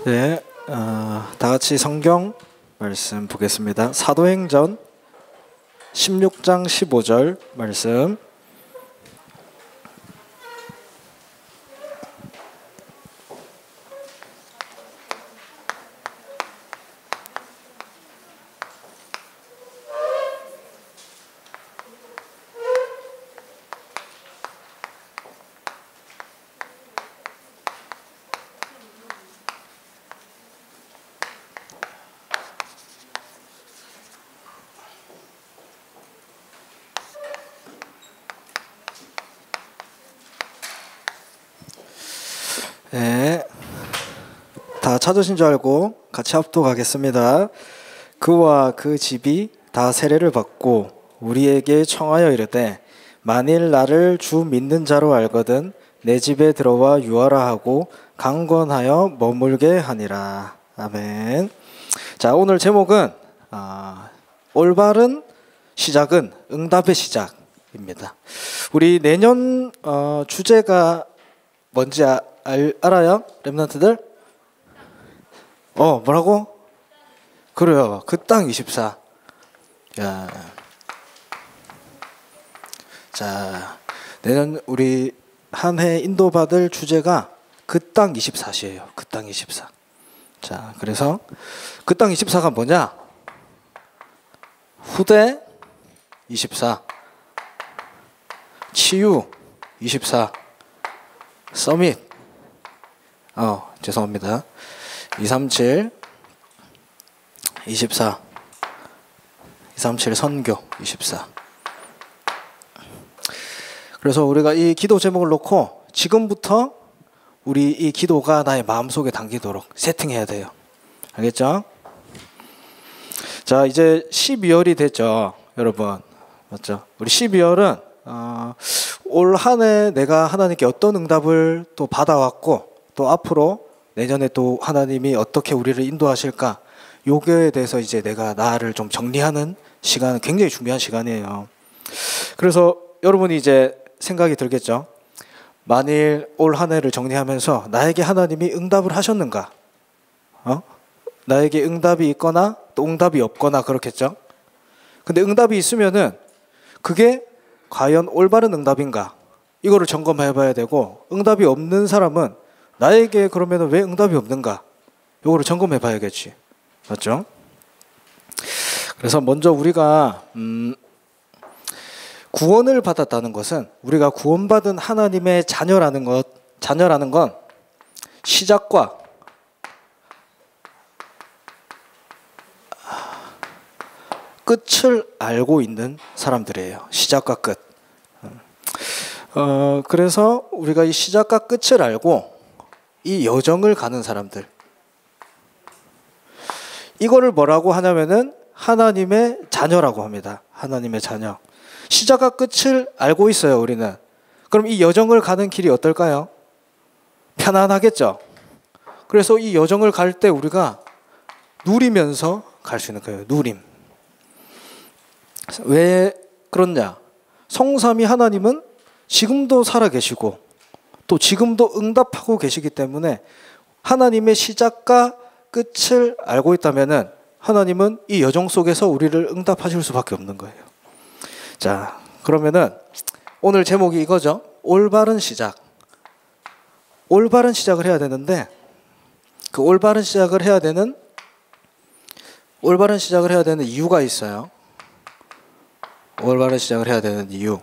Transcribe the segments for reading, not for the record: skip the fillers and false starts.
네, 다 같이 성경 말씀 보겠습니다. 사도행전 16장 15절 말씀. 네, 다 찾으신 줄 알고 같이 합독하겠습니다. 그와 그 집이 다 세례를 받고 우리에게 청하여 이르되 만일 나를 주 믿는 자로 알거든 내 집에 들어와 유하라 하고 강권하여 머물게 하니라. 아멘. 자, 오늘 제목은 올바른 시작은 응답의 시작입니다. 우리 내년 주제가 뭔지 알아요? 랩런트들? 뭐라고? 그래요. 그 땅 24. 야. 자, 내년 우리 한 해 인도받을 주제가 그 땅 24시예요. 그 땅 24. 자, 그래서 그 땅 24가 뭐냐? 후대 24, 치유 24, 서밋 죄송합니다. 237 24, 237 선교 24. 그래서 우리가 이 기도 제목을 놓고 지금부터 우리 이 기도가 나의 마음속에 담기도록 세팅해야 돼요. 알겠죠? 자, 이제 12월이 됐죠, 여러분. 맞죠? 우리 12월은 올 한 해 내가 하나님께 어떤 응답을 또 받아왔고 또 앞으로 내년에 또 하나님이 어떻게 우리를 인도하실까, 요거에 대해서 이제 내가 나를 좀 정리하는 시간, 굉장히 중요한 시간이에요. 그래서 여러분이 이제 생각이 들겠죠. 만일 올 한 해를 정리하면서 나에게 하나님이 응답을 하셨는가? 나에게 응답이 있거나 또 응답이 없거나 그렇겠죠. 근데 응답이 있으면은 그게 과연 올바른 응답인가? 이거를 점검해 봐야 되고, 응답이 없는 사람은 나에게 그러면 왜 응답이 없는가? 이거를 점검해 봐야겠지. 맞죠? 그래서 먼저 우리가 구원을 받았다는 것은, 우리가 구원받은 하나님의 자녀라는 건 시작과 끝을 알고 있는 사람들이에요. 시작과 끝. 그래서 우리가 이 시작과 끝을 알고 이 여정을 가는 사람들, 이거를 뭐라고 하냐면은 하나님의 자녀라고 합니다. 하나님의 자녀. 시작과 끝을 알고 있어요, 우리는. 그럼 이 여정을 가는 길이 어떨까요? 편안하겠죠. 그래서 이 여정을 갈 때 우리가 누리면서 갈 수 있는 거예요. 누림. 왜 그렇냐? 성삼위 하나님은 지금도 살아계시고 또 지금도 응답하고 계시기 때문에 하나님의 시작과 끝을 알고 있다면은 하나님은 이 여정 속에서 우리를 응답하실 수밖에 없는 거예요. 자, 그러면은 오늘 제목이 이거죠. 올바른 시작. 올바른 시작을 해야 되는데, 그 올바른 시작을 해야 되는 이유가 있어요. 올바른 시작을 해야 되는 이유.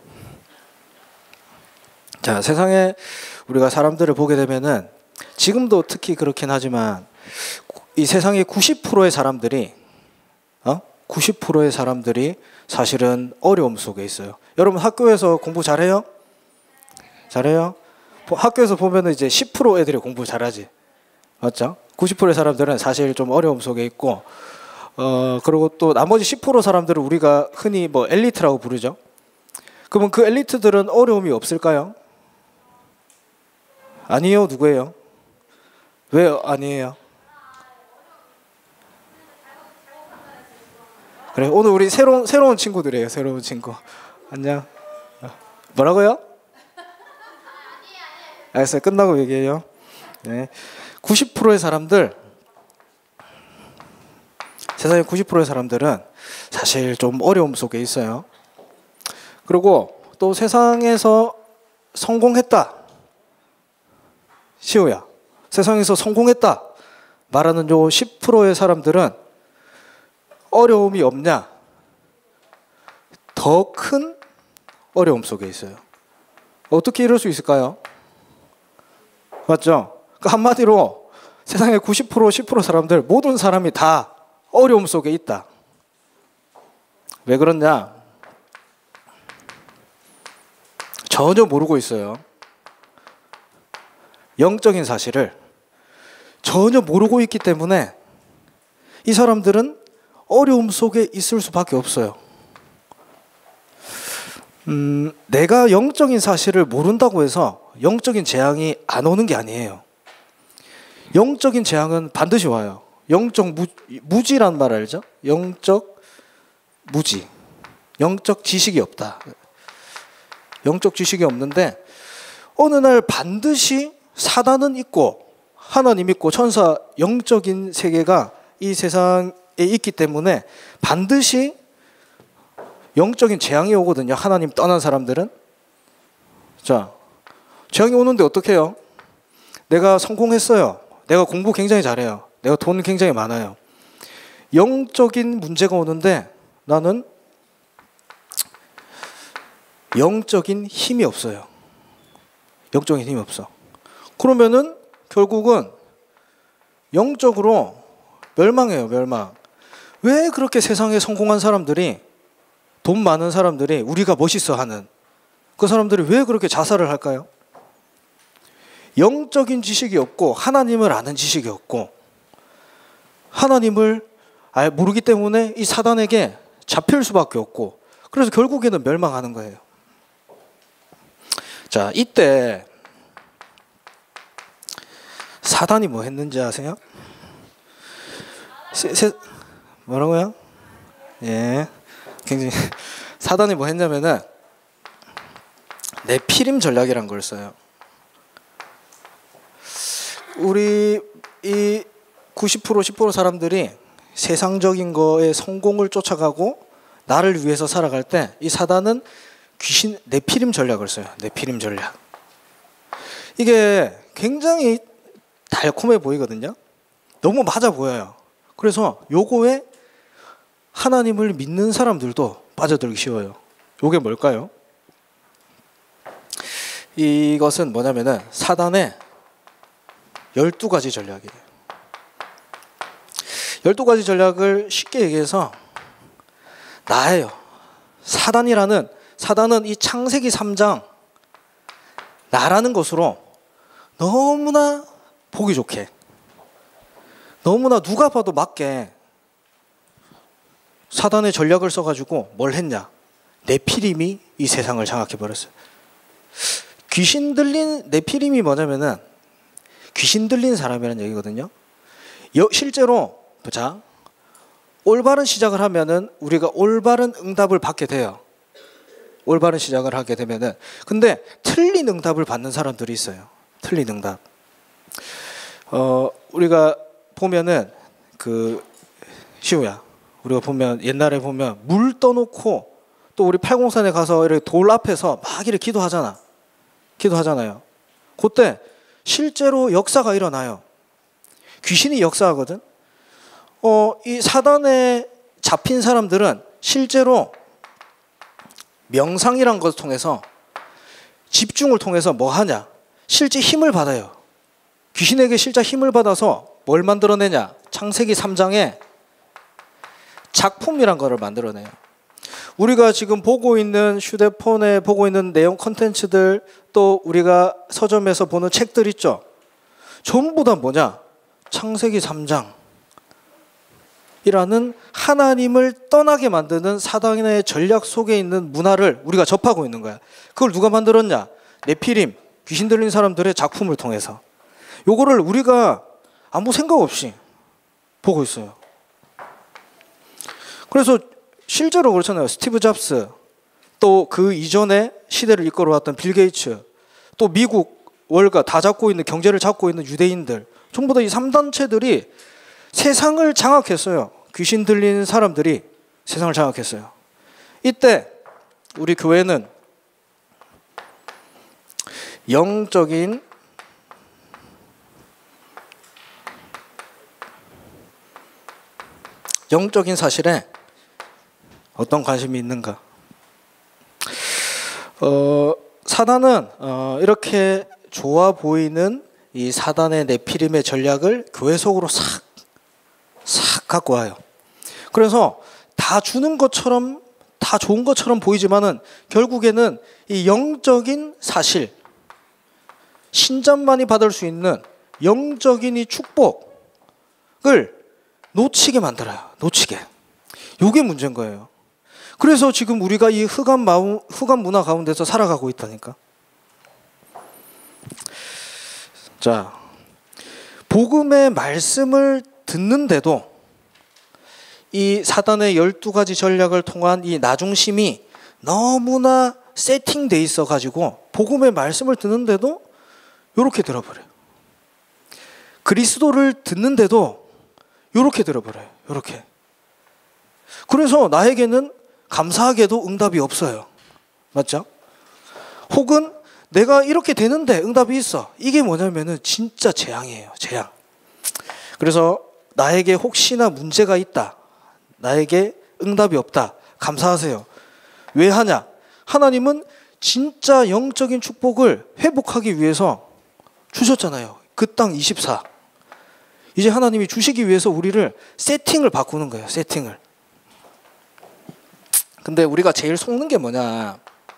자, 세상에 우리가 사람들을 보게 되면은 지금도 특히 그렇긴 하지만 이 세상의 90%의 사람들이 90%의 사람들이 사실은 어려움 속에 있어요. 여러분 학교에서 공부 잘해요? 잘해요? 학교에서 보면은 이제 10% 애들이 공부 잘하지. 맞죠? 90%의 사람들은 사실 좀 어려움 속에 있고, 그리고 또 나머지 10% 사람들을 우리가 흔히 뭐 엘리트라고 부르죠. 그러면 그 엘리트들은 어려움이 없을까요? 아니에요? 누구예요? 왜 아니에요? 그래, 오늘 우리 새로운 친구들이에요. 새로운 친구. 안녕. 뭐라고요? 알겠어요. 끝나고 얘기해요. 네. 90%의 사람들 세상의 90%의 사람들은 사실 좀 어려움 속에 있어요. 그리고 또 세상에서 성공했다. 시우야, 세상에서 성공했다 말하는 요 10%의 사람들은 어려움이 없냐? 더 큰 어려움 속에 있어요. 어떻게 이럴 수 있을까요? 맞죠? 그러니까 한마디로 세상의 90%, 10% 사람들, 모든 사람이 다 어려움 속에 있다. 왜 그러냐? 전혀 모르고 있어요. 영적인 사실을 전혀 모르고 있기 때문에 이 사람들은 어려움 속에 있을 수밖에 없어요. 내가 영적인 사실을 모른다고 해서 영적인 재앙이 안 오는 게 아니에요. 영적인 재앙은 반드시 와요. 영적 무지란 말 알죠? 영적 무지. 영적 지식이 없다. 영적 지식이 없는데 어느 날 반드시 사단은 있고 하나님 있고 천사 영적인 세계가 이 세상에 있기 때문에 반드시 영적인 재앙이 오거든요. 하나님 떠난 사람들은. 자, 재앙이 오는데 어떻게 해요? 내가 성공했어요. 내가 공부 굉장히 잘해요. 내가 돈 굉장히 많아요. 영적인 문제가 오는데 나는 영적인 힘이 없어요. 영적인 힘이 없어. 그러면은 결국은 영적으로 멸망해요. 멸망. 왜 그렇게 세상에 성공한 사람들이, 돈 많은 사람들이, 우리가 멋있어 하는 그 사람들이 왜 그렇게 자살을 할까요? 영적인 지식이 없고 하나님을 아는 지식이 없고 하나님을 모르기 때문에 이 사단에게 잡힐 수밖에 없고, 그래서 결국에는 멸망하는 거예요. 자, 이때 사단이 뭐 했는지 아세요? 뭐라고요? 예, 굉장히 사단이 뭐 했냐면은 네피림 전략이란 걸 써요. 우리 이 90% 10% 사람들이 세상적인 거에 성공을 쫓아가고 나를 위해서 살아갈 때 이 사단은 귀신 네피림 전략을 써요. 네피림 전략. 이게 굉장히 달콤해 보이거든요. 너무 맞아 보여요. 그래서 요거에 하나님을 믿는 사람들도 빠져들기 쉬워요. 요게 뭘까요? 이것은 뭐냐면은 사단의 12가지 전략이에요. 12가지 전략을 쉽게 얘기해서 나예요. 사단은 이 창세기 3장 나라는 것으로 너무나 보기 좋게, 너무나 누가 봐도 맞게 사단의 전략을 써가지고 뭘 했냐? 네피림이 이 세상을 장악해버렸어요. 귀신 들린 네피림이 뭐냐면은 귀신 들린 사람이라는 얘기거든요. 실제로 자, 올바른 시작을 하면은 우리가 올바른 응답을 받게 돼요. 올바른 시작을 하게 되면은. 근데 틀린 응답을 받는 사람들이 있어요. 틀린 응답. 우리가 보면은 시우야, 우리가 보면 옛날에 보면 물 떠놓고 또 우리 팔공산에 가서 이렇게 돌 앞에서 막 이렇게 기도하잖아요. 그때 실제로 역사가 일어나요. 귀신이 역사하거든. 이 사단에 잡힌 사람들은 실제로 명상이란 것을 통해서, 집중을 통해서 뭐 하냐? 실제 힘을 받아요. 귀신에게 실제 힘을 받아서 뭘 만들어내냐? 창세기 3장에 작품이란 거를 만들어내요. 우리가 지금 보고 있는 휴대폰에 보고 있는 내용 콘텐츠들, 또 우리가 서점에서 보는 책들 있죠. 전부 다 뭐냐? 창세기 3장 이라는 하나님을 떠나게 만드는 사단의 전략 속에 있는 문화를 우리가 접하고 있는 거야. 그걸 누가 만들었냐? 네피림, 귀신 들린 사람들의 작품을 통해서. 요거를 우리가 아무 생각 없이 보고 있어요. 그래서 실제로 그렇잖아요. 스티브 잡스, 또 그 이전에 시대를 이끌어왔던 빌 게이츠, 또 미국 월가 다 잡고 있는, 경제를 잡고 있는 유대인들, 전부 다 이 3단체들이 세상을 장악했어요. 귀신 들린 사람들이 세상을 장악했어요. 이때 우리 교회는 영적인 사실에 어떤 관심이 있는가? 사단은 이렇게 좋아 보이는 이 사단의 네피림의 전략을 교회 속으로 싹 갖고 와요. 그래서 다 주는 것처럼, 다 좋은 것처럼 보이지만은 결국에는 이 영적인 사실, 신자만이 받을 수 있는 영적인 이 축복을 놓치게 만들어요. 놓치게. 이게 문제인 거예요. 그래서 지금 우리가 이 흑암 문화 가운데서 살아가고 있다니까. 자, 복음의 말씀을 듣는데도 이 사단의 12가지 전략을 통한 이 나중심이 너무나 세팅돼 있어 가지고 복음의 말씀을 듣는데도 이렇게 들어버려요. 그리스도를 듣는데도 이렇게 들어버려요. 이렇게. 그래서 나에게는 감사하게도 응답이 없어요. 맞죠? 혹은 내가 이렇게 되는데 응답이 있어. 이게 뭐냐면은 진짜 재앙이에요. 재앙. 그래서 나에게 혹시나 문제가 있다. 나에게 응답이 없다. 감사하세요. 왜 하냐? 하나님은 진짜 영적인 축복을 회복하기 위해서 주셨잖아요. 그 땅 24. 이제 하나님이 주시기 위해서 우리를 세팅을 바꾸는 거예요. 세팅을. 근데 우리가 제일 속는 게 뭐냐?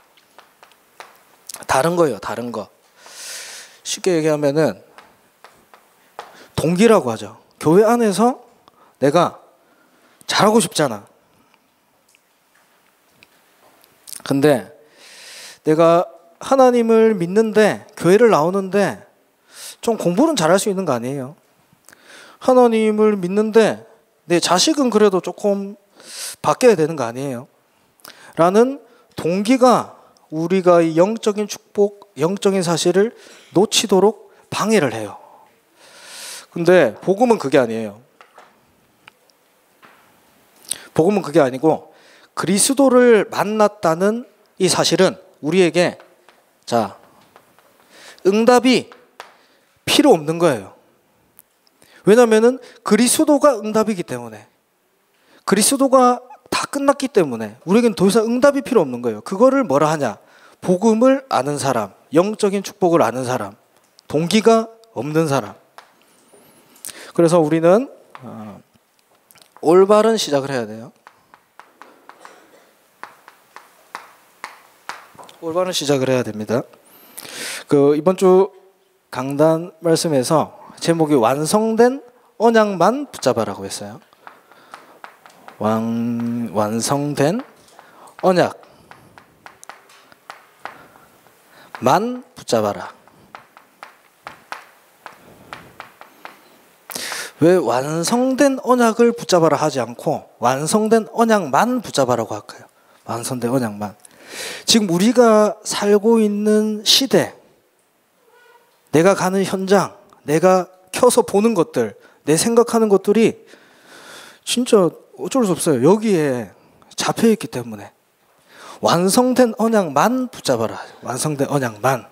다른 거예요. 다른 거. 쉽게 얘기하면은 동기라고 하죠. 교회 안에서 내가 잘하고 싶잖아. 근데 내가 하나님을 믿는데 교회를 나오는데 좀 공부는 잘할 수 있는 거 아니에요? 하나님을 믿는데 내 자식은 그래도 조금 바뀌어야 되는 거 아니에요? 라는 동기가 우리가 이 영적인 축복, 영적인 사실을 놓치도록 방해를 해요. 근데 복음은 그게 아니에요. 복음은 그게 아니고 그리스도를 만났다는 이 사실은 우리에게 자, 응답이 필요 없는 거예요. 왜냐하면 그리스도가 응답이기 때문에, 그리스도가 다 끝났기 때문에 우리에겐 더 이상 응답이 필요 없는 거예요. 그거를 뭐라 하냐? 복음을 아는 사람, 영적인 축복을 아는 사람, 동기가 없는 사람. 그래서 우리는 올바른 시작을 해야 돼요. 올바른 시작을 해야 됩니다. 이번 주 강단 말씀에서 제목이 완성된 언약만 붙잡아라고 했어요. 완성된 언약만 붙잡아라. 왜 완성된 언약을 붙잡아라 하지 않고 완성된 언약만 붙잡아라고 할까요? 완성된 언약만. 지금 우리가 살고 있는 시대, 내가 가는 현장, 내가 켜서 보는 것들, 내 생각하는 것들이 진짜 어쩔 수 없어요. 여기에 잡혀있기 때문에 완성된 언약만 붙잡아라. 완성된 언약만.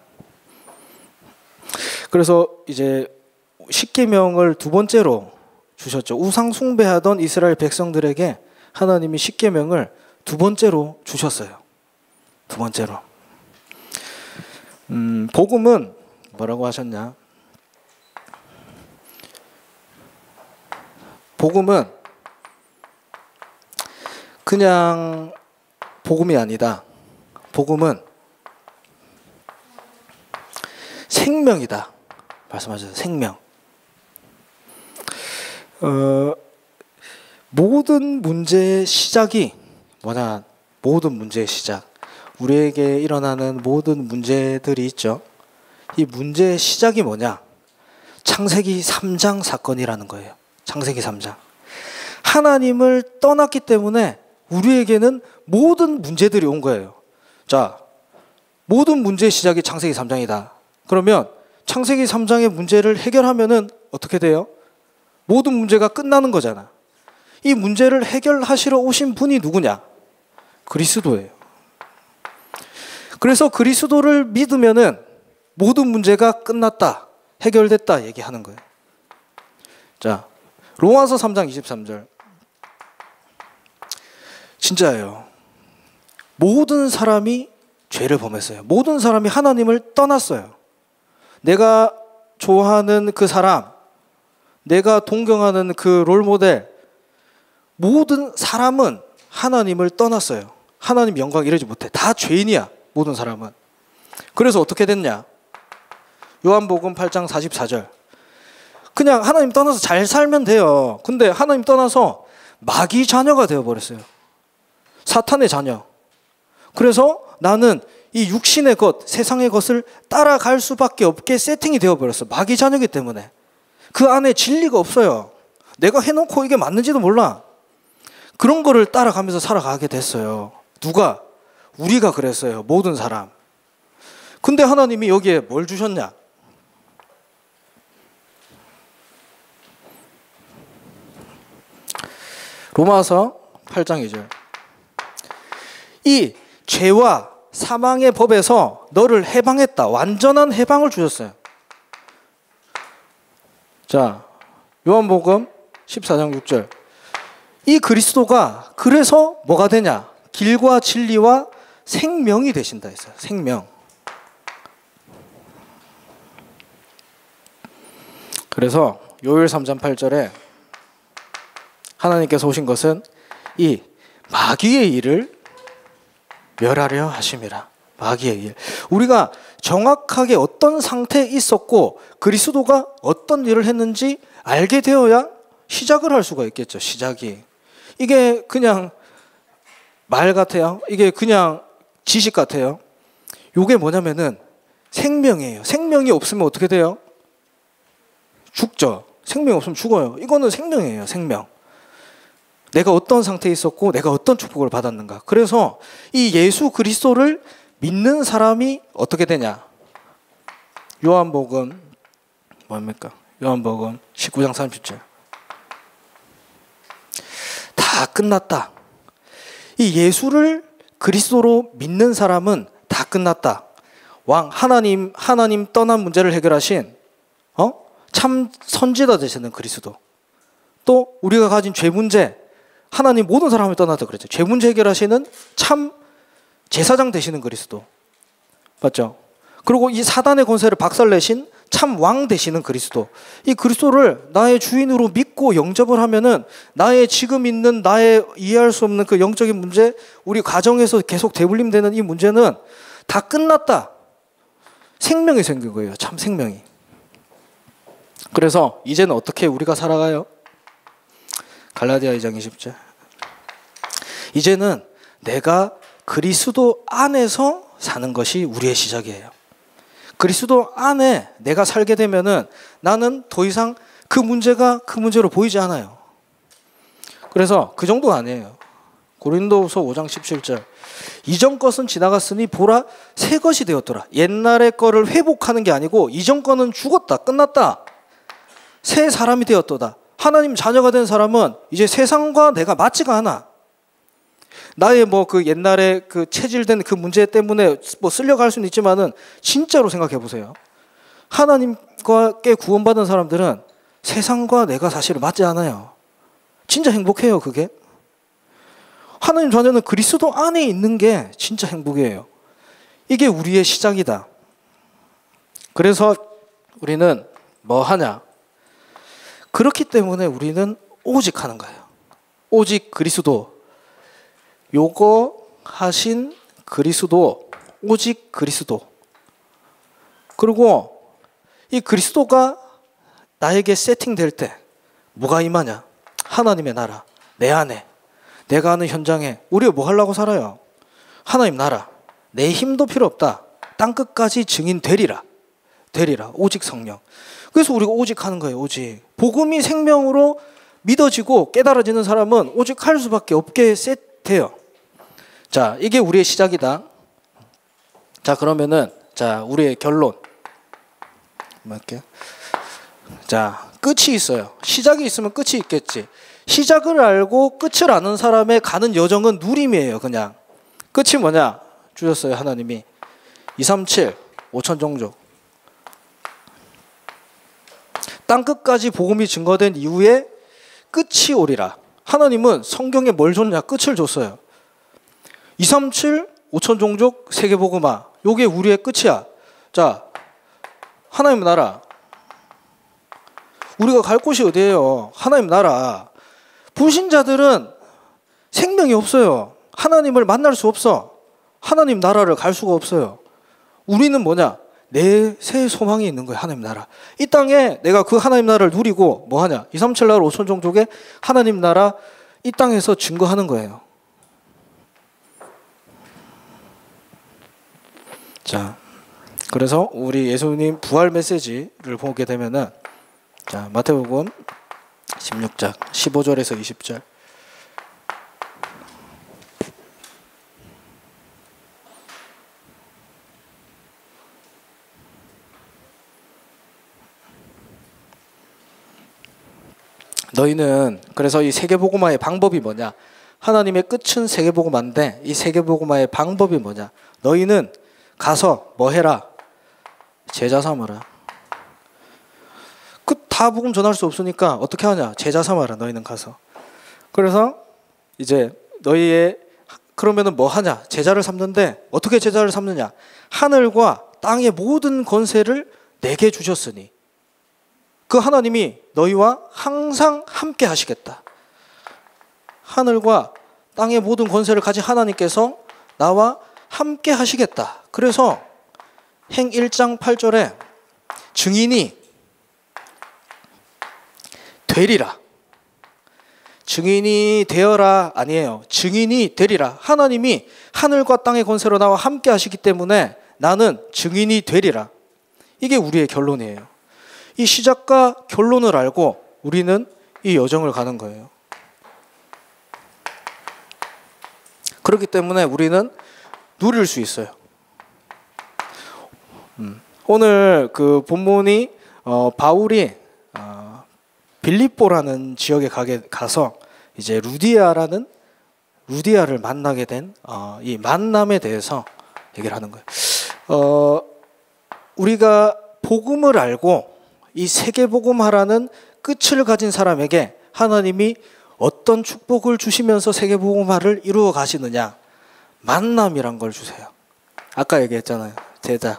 그래서 이제 십계명을 두 번째로 주셨죠. 우상 숭배하던 이스라엘 백성들에게 하나님이 십계명을 두 번째로 주셨어요. 두 번째로. 복음은 뭐라고 하셨냐? 복음은 그냥 복음이 아니다. 복음은 생명이다. 말씀하셨어요. 생명. 모든 문제의 시작이 뭐냐? 모든 문제의 시작. 우리에게 일어나는 모든 문제들이 있죠. 이 문제의 시작이 뭐냐? 창세기 3장 사건이라는 거예요. 창세기 3장. 하나님을 떠났기 때문에 우리에게는 모든 문제들이 온 거예요. 자, 모든 문제의 시작이 창세기 3장이다. 그러면 창세기 3장의 문제를 해결하면은 어떻게 돼요? 모든 문제가 끝나는 거잖아. 이 문제를 해결하시러 오신 분이 누구냐? 그리스도예요. 그래서 그리스도를 믿으면은 모든 문제가 끝났다, 해결됐다 얘기하는 거예요. 자, 로마서 3장 23절. 진짜예요. 모든 사람이 죄를 범했어요. 모든 사람이 하나님을 떠났어요. 내가 좋아하는 그 사람, 내가 동경하는 그 롤모델, 모든 사람은 하나님을 떠났어요. 하나님 영광 이루지 못해. 다 죄인이야, 모든 사람은. 그래서 어떻게 됐냐? 요한복음 8장 44절. 그냥 하나님 떠나서 잘 살면 돼요. 근데 하나님 떠나서 마귀 자녀가 되어버렸어요. 사탄의 자녀. 그래서 나는 이 육신의 것, 세상의 것을 따라갈 수밖에 없게 세팅이 되어버렸어. 마귀 자녀이기 때문에. 그 안에 진리가 없어요. 내가 해놓고 이게 맞는지도 몰라. 그런 거를 따라가면서 살아가게 됐어요. 누가? 우리가 그랬어요. 모든 사람. 근데 하나님이 여기에 뭘 주셨냐? 로마서 8장 2절. 이 죄와 사망의 법에서 너를 해방했다. 완전한 해방을 주셨어요. 자, 요한복음 14장 6절. 이 그리스도가 그래서 뭐가 되냐? 길과 진리와 생명이 되신다 했어요. 생명. 그래서 요엘 3장 8절에 하나님께서 오신 것은 이 마귀의 일을 멸하려 하심이라. 마귀의 일. 우리가 정확하게 어떤 상태에 있었고 그리스도가 어떤 일을 했는지 알게 되어야 시작을 할 수가 있겠죠. 시작이. 이게 그냥 말 같아요. 이게 그냥 지식 같아요. 이게 뭐냐면은 생명이에요. 생명이 없으면 어떻게 돼요? 죽죠. 생명이 없으면 죽어요. 이거는 생명이에요. 생명. 내가 어떤 상태에 있었고 내가 어떤 축복을 받았는가. 그래서 이 예수 그리스도를 믿는 사람이 어떻게 되냐? 요한복음 뭡니까? 요한복음 19장 30절. 다 끝났다. 이 예수를 그리스도로 믿는 사람은 다 끝났다. 왕 하나님 떠난 문제를 해결하신 참 선지자 되시는 그리스도. 또 우리가 가진 죄 문제, 하나님 모든 사람을 떠나서 그랬죠. 죄 문제 해결하시는 참 제사장 되시는 그리스도. 맞죠? 그리고 이 사단의 권세를 박살내신 참 왕 되시는 그리스도. 이 그리스도를 나의 주인으로 믿고 영접을 하면은 나의 지금 있는 나의 이해할 수 없는 그 영적인 문제, 우리 가정에서 계속 대불림되는 이 문제는 다 끝났다. 생명이 생긴 거예요. 참 생명이. 그래서 이제는 어떻게 우리가 살아가요? 갈라디아 2장 20절. 이제는 내가 그리스도 안에서 사는 것이 우리의 시작이에요. 그리스도 안에 내가 살게 되면은 나는 더 이상 그 문제가 그 문제로 보이지 않아요. 그래서 그 정도가 아니에요. 고린도후서 5장 17절. 이전 것은 지나갔으니 보라 새 것이 되었더라. 옛날의 거를 회복하는 게 아니고 이전 거는 죽었다. 끝났다. 새 사람이 되었도다. 하나님 자녀가 된 사람은 이제 세상과 내가 맞지가 않아. 나의 그 옛날에 그 체질된 그 문제 때문에 쓸려갈 수는 있지만은 진짜로 생각해 보세요. 하나님께 구원받은 사람들은 세상과 내가 사실은 맞지 않아요. 진짜 행복해요, 그게. 하나님 자녀는 그리스도 안에 있는 게 진짜 행복이에요. 이게 우리의 시작이다. 그래서 우리는 뭐 하냐? 그렇기 때문에 우리는 오직 하는 거예요. 오직 그리스도. 요거 하신 그리스도. 오직 그리스도. 그리고 이 그리스도가 나에게 세팅될 때 뭐가 임하냐? 하나님의 나라. 내 안에. 내가 하는 현장에. 우리가 뭐 하려고 살아요? 하나님 나라. 내 힘도 필요 없다. 땅끝까지 증인 되리라. 되리라. 오직 성령. 그래서 우리가 오직 하는 거예요. 오직. 복음이 생명으로 믿어지고 깨달아지는 사람은 오직 할 수밖에 없게 돼요. 자, 이게 우리의 시작이다. 자, 그러면은 자, 우리의 결론. 자, 끝이 있어요. 시작이 있으면 끝이 있겠지. 시작을 알고 끝을 아는 사람의 가는 여정은 누림이에요. 그냥 끝이 뭐냐 주셨어요. 하나님이 237 5천 종족 땅 끝까지 복음이 증거된 이후에 끝이 오리라. 하나님은 성경에 뭘 줬냐? 끝을 줬어요. 237 5천 종족 세계복음화, 요게 우리의 끝이야. 자, 하나님 나라, 우리가 갈 곳이 어디예요? 하나님 나라. 불신자들은 생명이 없어요. 하나님을 만날 수 없어. 하나님 나라를 갈 수가 없어요. 우리는 뭐냐? 내 새 소망이 있는 거예요. 하나님 나라. 이 땅에 내가 그 하나님 나라를 누리고 뭐 하냐? 237 나라 5천 종족의 하나님 나라 이 땅에서 증거하는 거예요. 자, 그래서 우리 예수님 부활 메시지를 보게 되면은, 자, 마태복음 16장 15절에서 20절. 너희는 그래서 이 세계복음화의 방법이 뭐냐? 하나님의 끝은 세계복음화인데 이 세계복음화의 방법이 뭐냐? 너희는 가서 뭐 해라? 제자 삼으라. 그 다 복음 전할 수 없으니까 어떻게 하냐? 제자 삼아라. 너희는 가서. 그래서 이제 너희의 그러면은 뭐 하냐? 제자를 삼는데 어떻게 제자를 삼느냐? 하늘과 땅의 모든 권세를 내게 주셨으니 그 하나님이 너희와 항상 함께 하시겠다. 하늘과 땅의 모든 권세를 가진 하나님께서 나와 함께 하시겠다. 그래서 행 1장 8절에 증인이 되리라. 증인이 되어라 아니에요. 증인이 되리라. 하나님이 하늘과 땅의 권세로 나와 함께 하시기 때문에 나는 증인이 되리라. 이게 우리의 결론이에요. 이 시작과 결론을 알고 우리는 이 여정을 가는 거예요. 그렇기 때문에 우리는 누릴 수 있어요. 오늘 그 본문이 바울이 빌립보라는 지역에 가서 이제 루디아를 만나게 된 이 만남에 대해서 얘기를 하는 거예요. 우리가 복음을 알고 이 세계복음화라는 끝을 가진 사람에게 하나님이 어떤 축복을 주시면서 세계복음화를 이루어 가시느냐? 만남이란 걸 주세요. 아까 얘기했잖아요. 제자.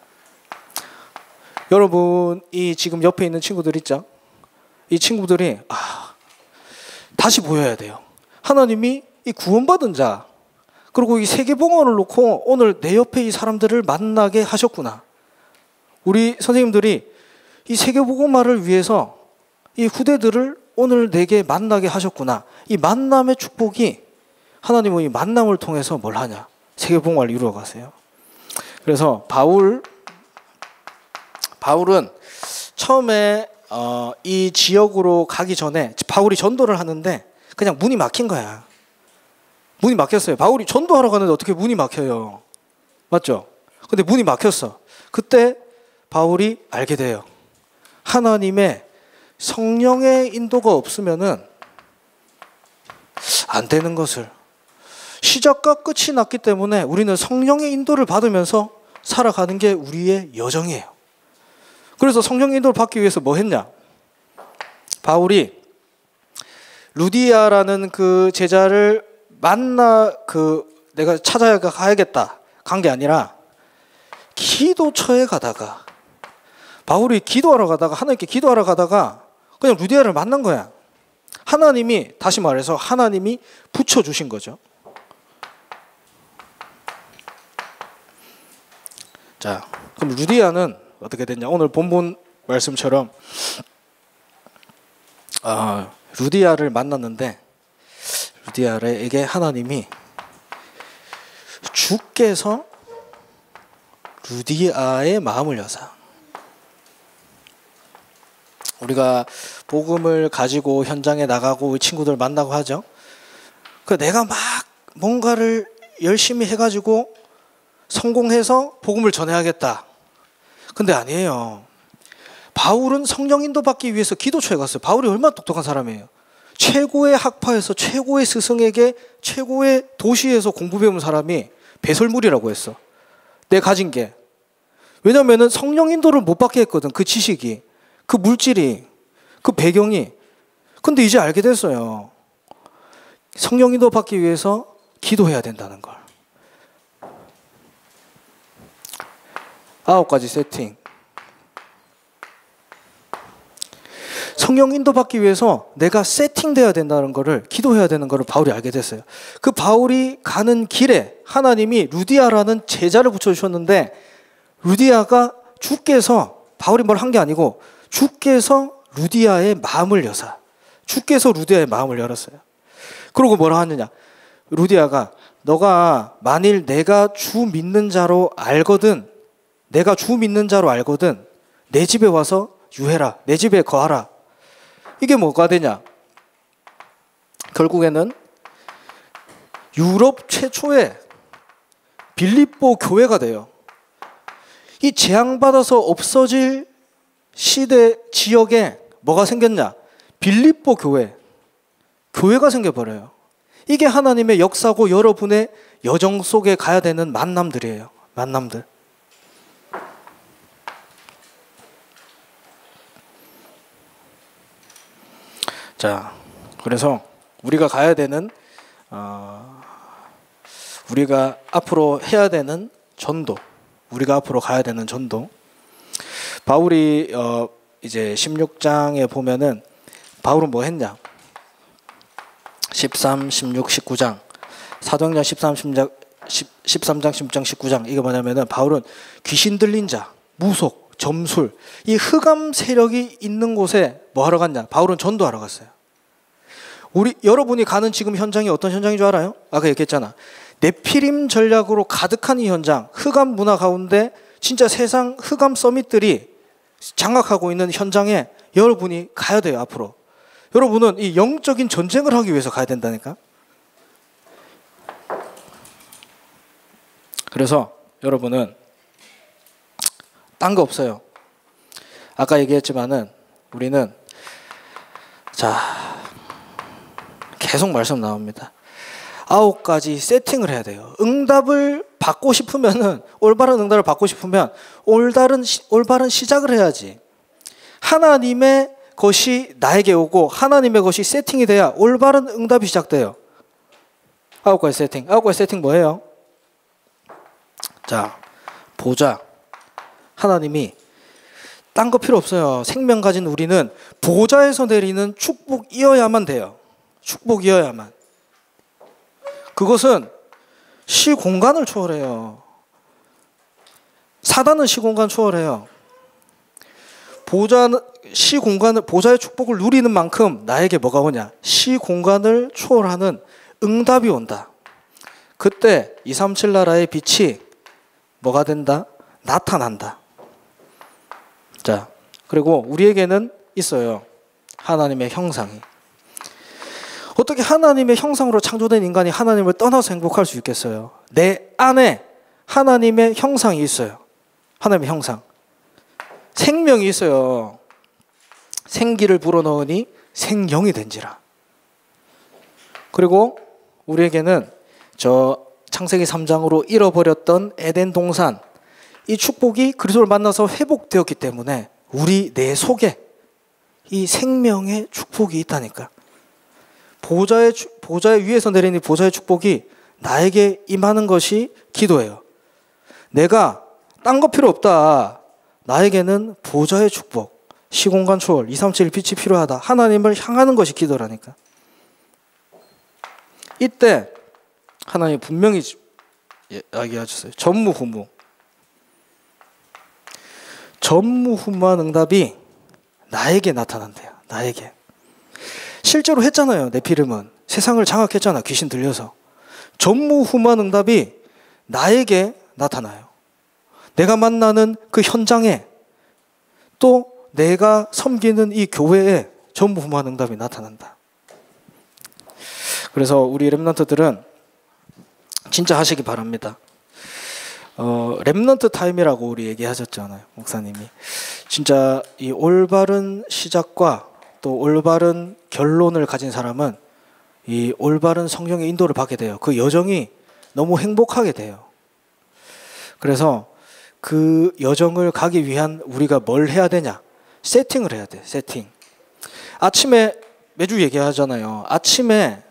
여러분, 이 지금 옆에 있는 친구들 있죠? 이 친구들이 다시 보여야 돼요. 하나님이 이 구원받은 자, 그리고 이 세계복음화를 놓고 오늘 내 옆에 이 사람들을 만나게 하셨구나. 우리 선생님들이 이 세계복음화를 위해서 이 후대들을 오늘 내게 만나게 하셨구나. 이 만남의 축복이 하나님은 이 만남을 통해서 뭘 하냐? 세계복음화를 이루어 가세요. 그래서 바울은 처음에 이 지역으로 가기 전에 바울이 전도를 하는데 그냥 문이 막힌 거야. 문이 막혔어요. 바울이 전도하러 가는데 어떻게 문이 막혀요? 맞죠? 근데 문이 막혔어. 그때 바울이 알게 돼요. 하나님의 성령의 인도가 없으면은 안 되는 것을. 시작과 끝이 났기 때문에 우리는 성령의 인도를 받으면서 살아가는 게 우리의 여정이에요. 그래서 성령의 인도를 받기 위해서 뭐 했냐? 바울이 루디아라는 그 제자를 내가 가야겠다 간 게 아니라 기도처에 가다가 바울이 기도하러 가다가 하나님께 기도하러 가다가 그냥 루디아를 만난 거야. 하나님이 다시 말해서 하나님이 붙여주신 거죠. 자, 그럼 루디아는 어떻게 됐냐? 오늘 본문 말씀처럼 루디아를 만났는데 루디아에게 하나님이 주께서 루디아의 마음을 여사. 우리가 복음을 가지고 현장에 나가고 친구들 만나고 하죠. 내가 막 뭔가를 열심히 해가지고 성공해서 복음을 전해야겠다. 근데 아니에요. 바울은 성령 인도받기 위해서 기도처에 갔어요. 바울이 얼마나 똑똑한 사람이에요. 최고의 학파에서 최고의 스승에게 최고의 도시에서 공부 배운 사람이 배설물이라고 했어. 내 가진 게. 왜냐하면 성령 인도를 못 받게 했거든. 그 지식이, 그 물질이, 그 배경이. 근데 이제 알게 됐어요. 성령 인도 받기 위해서 기도해야 된다는 걸. 9가지 세팅. 성령 인도 받기 위해서 내가 세팅돼야 된다는 거를, 기도해야 되는 거를 바울이 알게 됐어요. 그 바울이 가는 길에 하나님이 루디아라는 제자를 붙여주셨는데, 루디아가 주께서, 바울이 뭘 한 게 아니고 주께서 루디아의 마음을 여사, 주께서 루디아의 마음을 열었어요. 그러고 뭐라 하느냐, 루디아가 너가 만일 내가 주 믿는 자로 알거든, 내가 주 믿는 자로 알거든 내 집에 와서 유해라, 내 집에 거하라. 이게 뭐가 되냐, 결국에는 유럽 최초의 빌립보 교회가 돼요. 이 재앙받아서 없어질 시대 지역에 뭐가 생겼냐, 빌립보 교회가 생겨버려요. 이게 하나님의 역사고 여러분의 여정 속에 가야 되는 만남들이에요. 만남들. 자, 그래서 우리가 가야 되는, 우리가 앞으로 해야 되는 전도, 우리가 앞으로 가야 되는 전도. 바울이 이제 16장에 보면은 바울은 뭐 했냐, 13, 16, 19장, 사도행전 13, 13장, 16장, 19장, 이게 뭐냐면은 바울은 귀신 들린 자, 무속, 점술, 이 흑암 세력이 있는 곳에 뭐 하러 갔냐, 바울은 전도하러 갔어요. 여러분이 가는 지금 현장이 어떤 현장인 줄 알아요? 아까 얘기했잖아. 네피림 전략으로 가득한 이 현장, 흑암 문화 가운데 진짜 세상 흑암 서밋들이 장악하고 있는 현장에 여러분이 가야 돼요. 앞으로 여러분은 이 영적인 전쟁을 하기 위해서 가야 된다니까. 그래서 여러분은 딴 거 없어요. 아까 얘기했지만은 우리는, 자, 계속 말씀 나옵니다. 9가지 세팅을 해야 돼요. 응답을 받고 싶으면은, 올바른 응답을 받고 싶으면 올바른 시작을 해야지. 하나님의 것이 나에게 오고 하나님의 것이 세팅이 돼야 올바른 응답이 시작돼요. 9가지 세팅. 9가지 세팅 뭐예요? 자, 보좌. 하나님이 딴 거 필요 없어요. 생명 가진 우리는 보좌에서 내리는 축복이어야만 돼요. 축복이어야만. 그것은 시공간을 초월해요. 사단은 시공간 초월해요. 보좌의 축복을 누리는 만큼 나에게 뭐가 오냐, 시공간을 초월하는 응답이 온다. 그때 237 나라의 빛이 뭐가 된다? 나타난다. 자, 그리고 우리에게는 있어요. 하나님의 형상이. 어떻게 하나님의 형상으로 창조된 인간이 하나님을 떠나서 행복할 수 있겠어요? 내 안에 하나님의 형상이 있어요. 하나님의 형상. 생명이 있어요. 생기를 불어넣으니 생명이 된지라. 그리고 우리에게는 저 창세기 3장으로 잃어버렸던 에덴 동산, 이 축복이 그리스도를 만나서 회복되었기 때문에 우리 내 속에 이 생명의 축복이 있다니까. 보좌의 위에서 내리는 보좌의 축복이 나에게 임하는 것이 기도예요. 내가 딴 거 필요 없다. 나에게는 보좌의 축복, 시공간 초월, 237 빛이 필요하다. 하나님을 향하는 것이 기도라니까. 이때 하나님이 분명히 이야기하셨어요. 전무후무. 전무후무한 응답이 나에게 나타난대요. 나에게. 실제로 했잖아요. 네피림은 세상을 장악했잖아. 귀신 들려서. 전무후무한 응답이 나에게 나타나요. 내가 만나는 그 현장에, 또 내가 섬기는 이 교회에 전무후무한 응답이 나타난다. 그래서 우리 렘넌트들은 진짜 하시기 바랍니다. 렘넌트 타임이라고 우리 얘기하셨잖아요, 목사님이. 진짜 이 올바른 시작과 또 올바른 결론을 가진 사람은 이 올바른 성령의 인도를 받게 돼요. 그 여정이 너무 행복하게 돼요. 그래서 그 여정을 가기 위한 우리가 뭘 해야 되냐? 세팅을 해야 돼. 세팅. 아침에 매주 얘기하잖아요. 아침에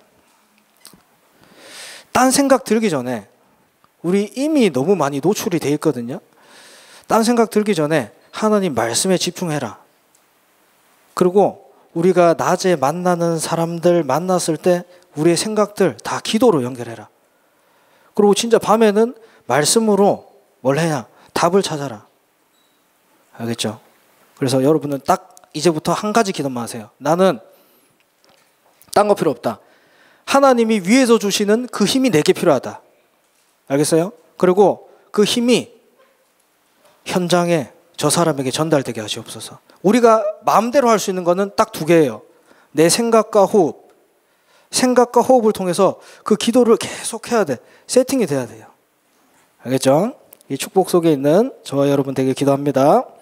딴 생각 들기 전에 우리 이미 너무 많이 노출이 돼 있거든요. 딴 생각 들기 전에 하나님 말씀에 집중해라. 그리고 우리가 낮에 만나는 사람들 만났을 때 우리의 생각들 다 기도로 연결해라. 그리고 진짜 밤에는 말씀으로 뭘 해야? 답을 찾아라. 알겠죠? 그래서 여러분은 딱 이제부터 한 가지 기도만 하세요. 나는 딴 거 필요 없다. 하나님이 위에서 주시는 그 힘이 내게 필요하다. 알겠어요? 그리고 그 힘이 현장에 저 사람에게 전달되게 하시옵소서. 우리가 마음대로 할 수 있는 거는 딱 두 개예요. 내 생각과 호흡. 생각과 호흡을 통해서 그 기도를 계속 해야 돼. 세팅이 돼야 돼요. 알겠죠? 이 축복 속에 있는 저와 여러분 되길 기도합니다.